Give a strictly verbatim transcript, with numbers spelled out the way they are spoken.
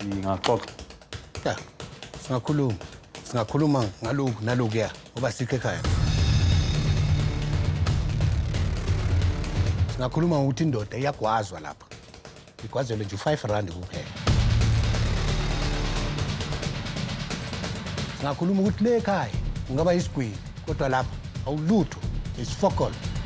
singaxoxa. Ya, singakhuluma. Singakhuluma ngalokhu nalokuya ngoba sikhe ekhaya. Singakhuluma ukuthi indoda iyagwazwa lapha. Igwazelwe nje five rand kuphela. Singakhuluma ukuthi le ekhaya ungaba isigwili kodwa lapha awulutho isifokolo.